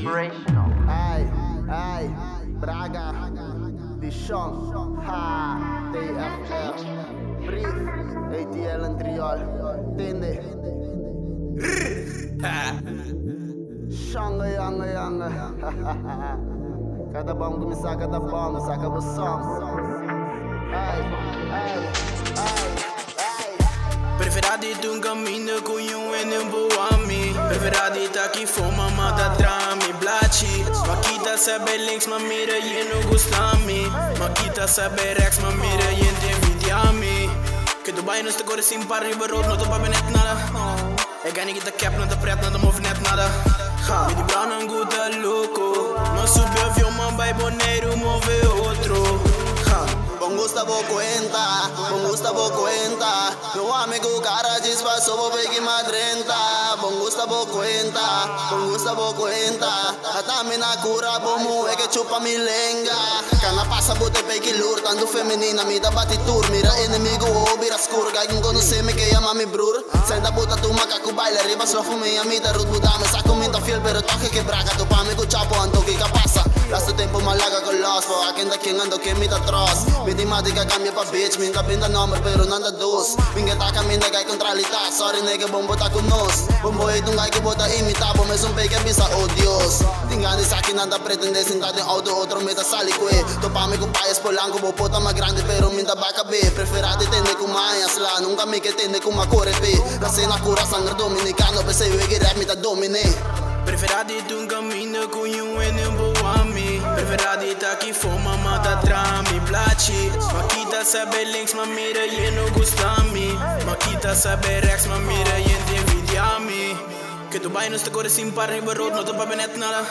Inspirational. Ai, Braga, Dichon, TFR, Brief, ATL Antriol, Tende, Xanga, Yanga, cada bomba me saca da bomba, saca o som. Preferade de caminho com um boami. Preferade tá aqui foma mata trame blachi. Makita sabe links ma mira e não gostami. Makita sabe rex ma mira e envidiami. Que Dubai não está agora sim para riba road, não tô pra net nada. É ganha que tá cap, não tá preto, não tá movimento nada. Me de brown anguta louco. Não subi avião, man vai boneiro, move outro. Con gusta vos cuenta, meu amigo cara disfarçou, vou ver que madrenta. Con gusta vos cuenta, a mina cura, bomo é que chupa mi lenga. Cana passa bote pegue lurtando feminina, me dá batitur, mira inimigo ou vira escuro. Quem conhece me que ama mi brur. Senta bota tu macaco baile, arriba só fumi a mita root buda me saco minta fiel, pero toque que braga, tu pa me chapo anto que passa. Lasto tempo malaga con los, po akin da king ando que mita tross. Matematica cambia pa bitch, minga pinta number pero nanda dos. Minga taka minda kay kontralita, sorry nigga bombo ta con nos. Bombo é um gai que bota imita, bom es un pay que pensa oh Dios. Tingani sa akin nanda pretende sentar em auto, outro meta sali kwe. To pa me com paias polanco, bo pota ma grande pero minta baka be. Preferade tende com manhas lá, nunca me que tende com uma core pe. La cena cura sangue dominicano, pensei eu que rap me ta domine. Preferade de caminho com um boami. Preferade tá aqui foma mata trame blachi. Makita sabe links ma mira e não gostami. Makita sabe rex ma mira e envidiami. Que Dubai não está agora sim para riba road, não tá pra net nada.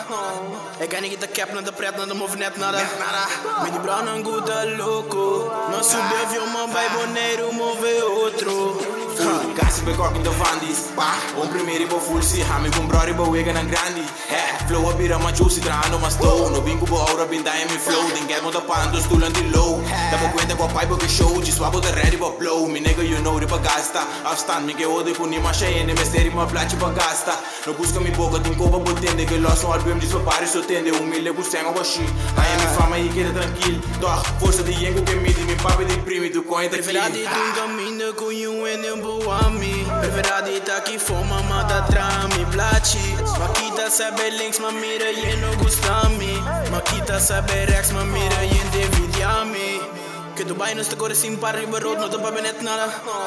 É ganha que tá cap, não tá preto, não tá movimento nada. Me de brown anguta louco. Não subi avião, man vai boneiro, move outro. Kasi be corking the vandis, pa. Primeiro ibo full si, hami com brother ibo wega na grandi. Flow a bira ma juicy trano ma stone. No bingo bo aura binda e mi flow. Dingue mo da pando stulan di low. Dabo cuenta com pai bo que show, ci swabo da ready bo blow. Mi nigga you know riba gasta. Afstand mi que ode con ima shayene mesteri ma placi ba gasta. No busca mi boca din coba botende que lost no album dis pare so tende. Humilde bustenga bo shi. Aí mi fama e queda tranquilo. Doch, força de yengo que me di mi papi di primi tu coin Preferade de caminho com um boami. Preferade tá aqui foma mata trame blachi. Makita sabe links ma mira e não gostami. Makita sabe rex ma mira e envidiami. Que Dubai não está agora sim para riba road, não tá pra net nada.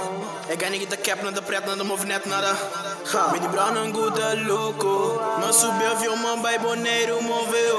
É ganha que tá cap, não tá preto, não tá movimento nada. Me de brown anguta louco. Não subi avião, man vai boneiro, move